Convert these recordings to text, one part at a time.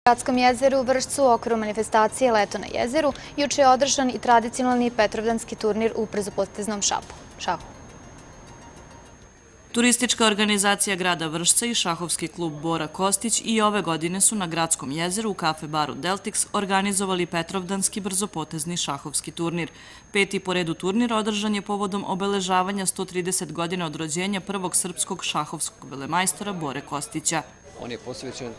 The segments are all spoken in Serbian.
U Gradskom jezeru u Vršcu u okviru manifestacije Leto na jezeru juče je održan i tradicionalni petrovdanski turnir u brzopoteznom šahu. Turistička organizacija grada Vršca i šahovski klub Bora Kostić i ove godine su na Gradskom jezeru u kafe baru Deltix organizovali petrovdanski brzopotezni šahovski turnir. Peti po redu turnir održan je povodom obeležavanja 130 godina od rođenja prvog srpskog šahovskog velemajstora Bore Kostića. On je posvećen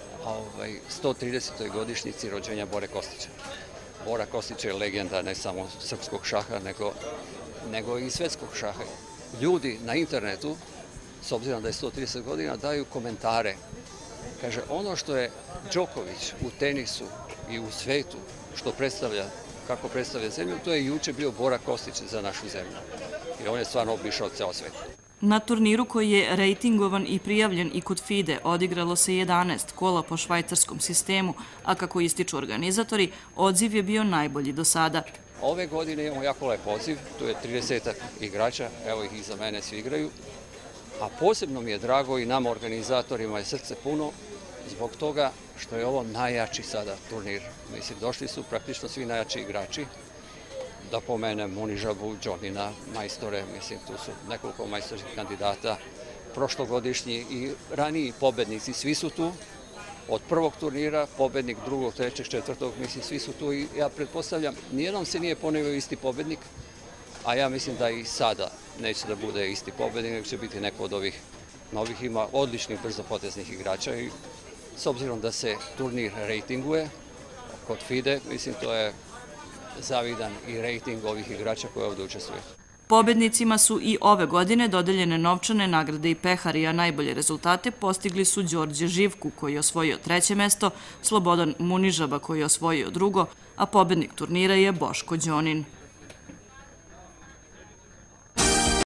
130. godišnjici rođenja Bore Kostića. Bora Kostić je legenda ne samo srpskog šaha, nego i svetskog šaha. Ljudi na internetu, s obzirom da je 130 godina, daju komentare. Kaže, ono što je Đoković u tenisu i u svetu, što predstavlja, kako predstavlja zemlju, to je juče bio Bora Kostić za našu zemlju. I on je stvarno obišao ceo svet. Na turniru koji je rejtingovan i prijavljen i kod FIDE odigralo se 11 kola po švajcarskom sistemu, a kako ističu organizatori, odziv je bio najbolji do sada. Ove godine imamo jako lep odziv, tu je 30 igrača, evo ih iza mene svi igraju, a posebno mi je drago i nama organizatorima je srce puno zbog toga što je ovo najjači sada turnir. Mislim, došli su praktično svi najjači igrači. Da pomenem Munižabu, Đonina, majstore, mislim, tu su nekoliko majstorskih kandidata, prošlogodišnji i raniji pobednici, svi su tu. Od prvog turnira, pobednik drugog, trećeg, četvrtog, mislim, svi su tu i ja pretpostavljam, nijednom se nije ponovio isti pobednik, a ja mislim da i sada neće da bude isti pobednik, nego će biti neko od ovih novih, ima odličnih brzopoteznih igrača i s obzirom da se turnir rejtinguje kod FIDE, mislim, to je zavidan i rejting ovih igrača koji ovdje učestvuju. Pobednicima su i ove godine dodeljene novčane nagrade i pehari, a najbolje rezultate postigli su Đorđe Živku koji je osvojio 3. mesto, Slobodan Munižaba koji je osvojio 2., a pobednik turnira je Boško Đonin.